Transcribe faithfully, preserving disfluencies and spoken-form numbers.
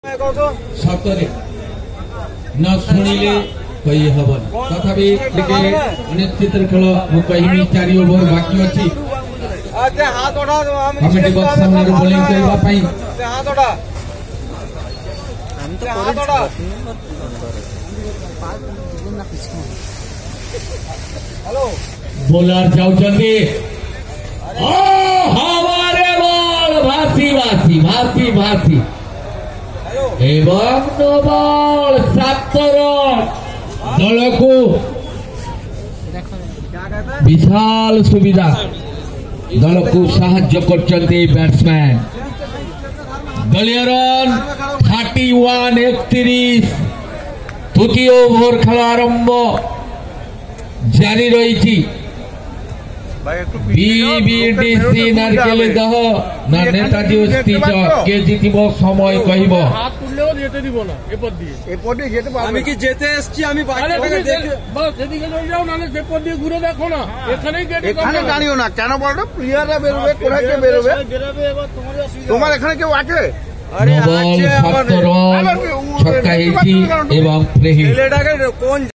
सतरे न शुणिले कही हबन तथापि निश्चित खेल मुझे चारि ओवर बाकी अच्छी कमिटी बॉक्स सामने बोलिंग करने बोलर जाउछन्ती हमारे बॉल भासी भासी भासी भासी एवं नो बॉल सात रन दल को विशाल सुविधा दल को साहाय्य करछन्ती बैट्समैन दलीय रन थर्टी वन एकतीस तृतीय ओवर खेल आरंभ जारी रही बीबीडीसी नारकेली दह ना नेताजी स्थित के जितिब समय कहिब हाथ तुललेও যেতে দিব না এপদ দিয়ে এপদ দিয়ে যেতে পারবে আমি কি যেতে এসেছি আমি বাইরে থেকে দেখে বাস এদিকে চলে যাও না এপদ দিয়ে ঘুরে দেখো না এখানেই গেট এখানে দাঁড়িও না কেন বলতো প্লেয়াররা বেরোবে কোথায় কে বেরোবে বেরোবে এবার তোমার অসুবিধা তোমার এখানে কেউ আছে আরে আছে আমার ছক্কা হেছি এবং ফ্রেহি ছেলেটাকে কোন